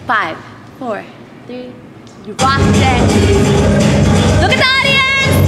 5, 4, 3, you rocked it. Look at the audience!